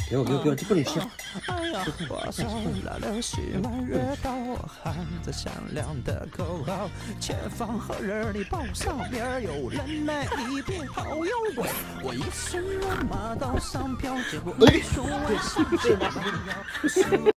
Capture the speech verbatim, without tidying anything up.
给我给我给我，这不能吃。 哎呀，我手拉流血满月刀，喊着响亮的口号，前方何人？你报上面有人来，你别跑有鬼！我一身戎马刀上飘，结果你说我是这样。